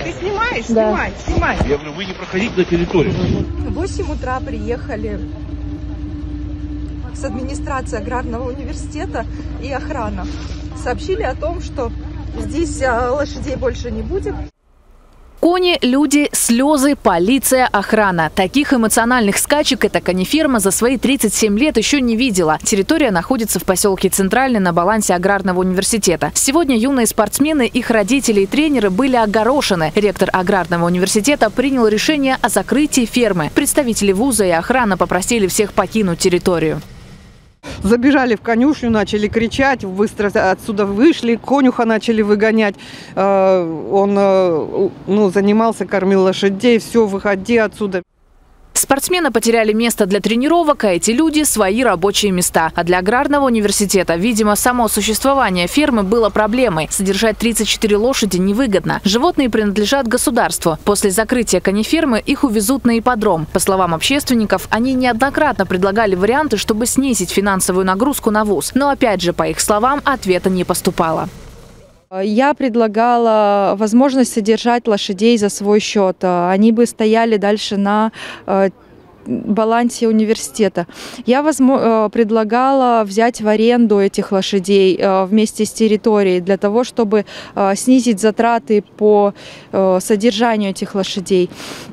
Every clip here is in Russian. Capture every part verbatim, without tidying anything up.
Ты снимаешь? Да. Снимай, снимай. Я говорю, вы не проходите на территорию. В восемь утра приехали с администрации аграрного университета и охрана. Сообщили о том, что здесь лошадей больше не будет. Кони, люди, слезы, полиция, охрана. Таких эмоциональных скачек эта конеферма за свои тридцать семь лет еще не видела. Территория находится в поселке Центральный на балансе аграрного университета. Сегодня юные спортсмены, их родители и тренеры были огорошены. Ректор аграрного университета принял решение о закрытии фермы. Представители вуза и охрана попросили всех покинуть территорию. Забежали в конюшню, начали кричать, быстро отсюда вышли, конюха начали выгонять. Он ну, занимался, кормил лошадей, все, выходи отсюда. Спортсмены потеряли место для тренировок, а эти люди – свои рабочие места. А для аграрного университета, видимо, само существование фермы было проблемой. Содержать тридцать четыре лошади невыгодно. Животные принадлежат государству. После закрытия конефермы их увезут на ипподром. По словам общественников, они неоднократно предлагали варианты, чтобы снизить финансовую нагрузку на вуз. Но опять же, по их словам, ответа не поступало. Я предлагала возможность содержать лошадей за свой счет. Они бы стояли дальше на балансе университета. Я предлагала взять в аренду этих лошадей вместе с территорией для того, чтобы снизить затраты по содержанию этих лошадей.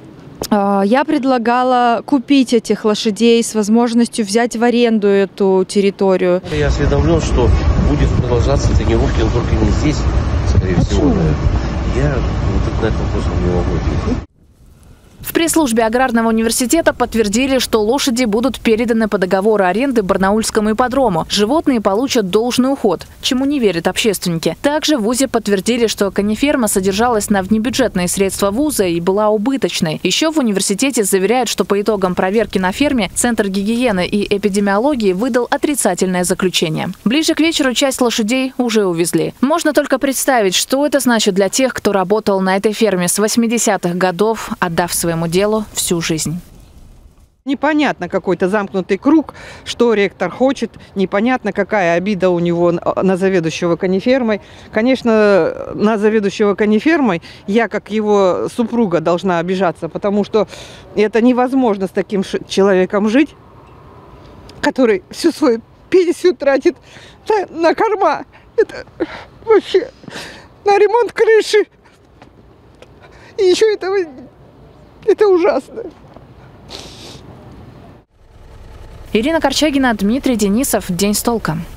Я предлагала купить этих лошадей с возможностью взять в аренду эту территорию. Я осведомлен, что будет продолжаться тренировки, но только не здесь, скорее всего. Да. Я вот на этот вопрос не могу ответить. В пресс-службе аграрного университета подтвердили, что лошади будут переданы по договору аренды Барнаульскому ипподрому. Животные получат должный уход, чему не верят общественники. Также в вузе подтвердили, что конеферма содержалась на внебюджетные средства вуза и была убыточной. Еще в университете заверяют, что по итогам проверки на ферме Центр гигиены и эпидемиологии выдал отрицательное заключение. Ближе к вечеру часть лошадей уже увезли. Можно только представить, что это значит для тех, кто работал на этой ферме с восьмидесятых годов, отдав своему делу всю жизнь. Непонятно какой-то замкнутый круг, что ректор хочет, непонятно, какая обида у него на заведующего конефермой. Конечно, на заведующего конефермой я, как его супруга, должна обижаться, потому что это невозможно с таким человеком жить, который всю свою пенсию тратит на, на корма. Это вообще на ремонт крыши. И еще этого... Это ужасно. Ирина Корчагина, Дмитрий Денисов. День с толком.